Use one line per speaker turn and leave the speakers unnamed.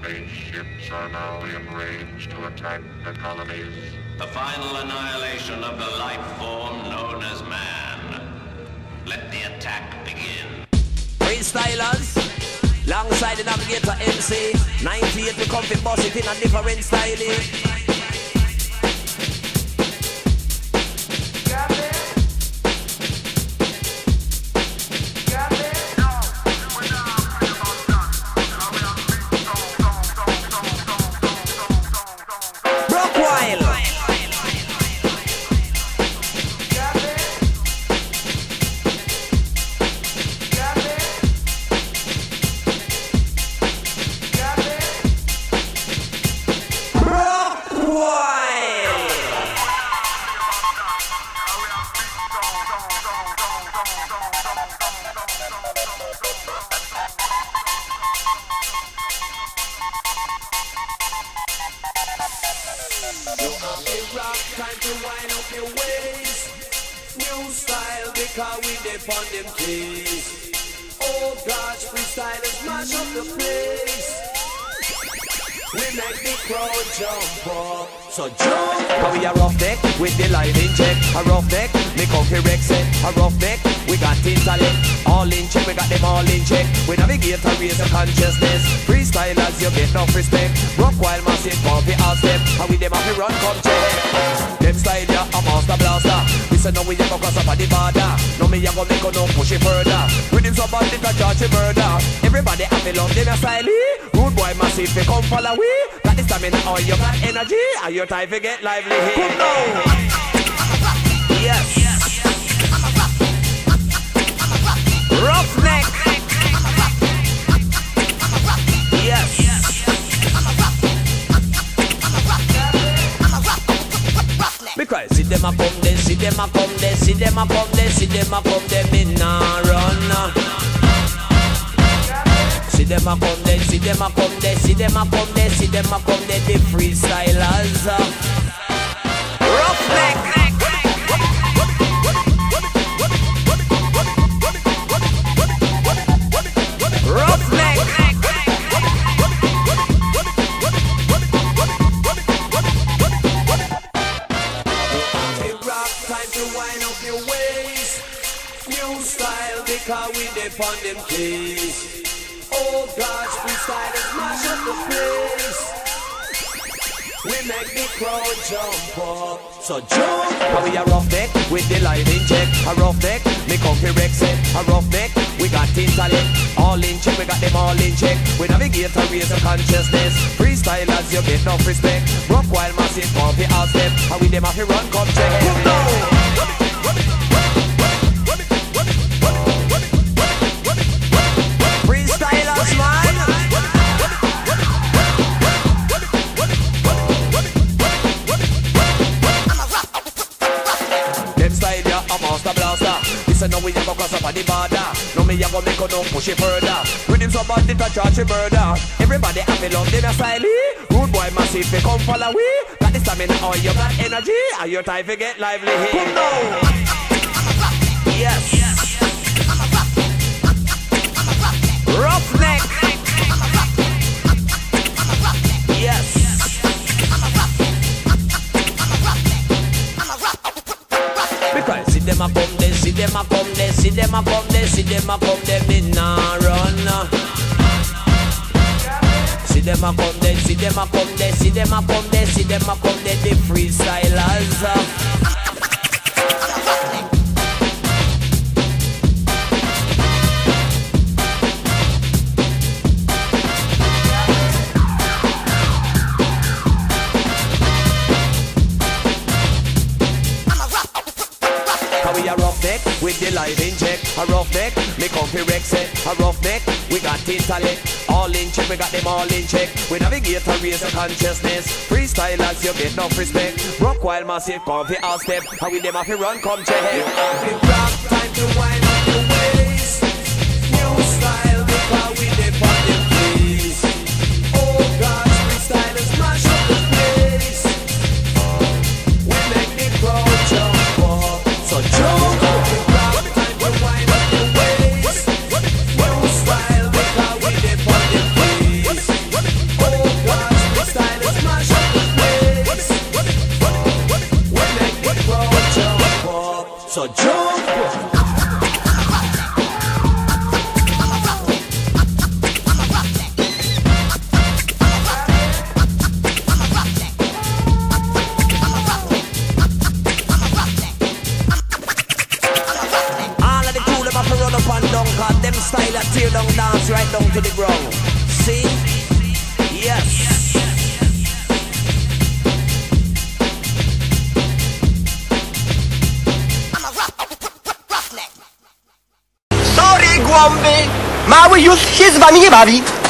spaceships are now in range to attack the colonies.
The final annihilation of the life form known as man. Let the attack begin.
Freestylers, alongside the navigator MC, 98 we come fi boss it in a different style. So jump, cause we a rough neck with the line in check. A rough neck, me come fi Rex it. A rough neck, we got intellect. All in check, we got them all in check. We navigate and raise the consciousness. Freestylers, you get enough respect. Rock while massive, come fi all step. And we them have to run, come check. Them style ya, a master blaster. We say no, we a go cross up at the border. No, me a go make no push it further. Rhythms up on the charge of murder. Everybody have to love them a style. Rude boy massive, we come follow we. Got the stamina or you got energy. Are your time to get lively here? Come down. Yes. Roughneck. Yes. Because see them a come there, see them a come there, see them a come there, see them a come there, me nah run. See them a come there, see them a come there, see them a come there, see them a come there, the freestylers. Roughneck. Roughneck. Rock, time to wind up your waist. New style, because we dip on them keys. Oh gosh, freestylers mash up the place. We make the crowd jump up. So jump, cause we a rough neck with the line in check. A rough neck, me come fi Rex it. A rough neck, we got intellect. All in check, we got them all in check. We navigate and raise the consciousness. Freestylers, you get enough respect. Rock while massive, come fi all step. And we them have to run, come check. Come down. No, we a go cross up at the border. No, me a go make no push it further. Rhythms up on the charge of murder. Everybody have to love them a style. Rude boy massive, they come follow we. Got the stamina or you got energy. Are your time to get lively here? Come down. Yes. Roughneck. Yes. Because see them a come there, see them a come there, see them a come there, see them a come there, me nah run. See them a come there, see them a come there, see them a come there, see them a come there, the freestylers. With the live in check, a rough neck, me come fi Rex it. A rough neck, we got intellect. All in check, we got them all in check. We navigate and raise the consciousness. Freestylers, you get enough respect. Rock while massive, come fi all step. And with them have to run, come check. You have to rock, time to wind up your waist. New style, because we dip on the keys. Oh gosh, freestylers mash up the place. We make the crowd jump up. So jump up. Oh So jump. Cause them style that tear down dance right down to the ground. See? Yes.
Sorry, głąby! Mały już się z wami nie bawi.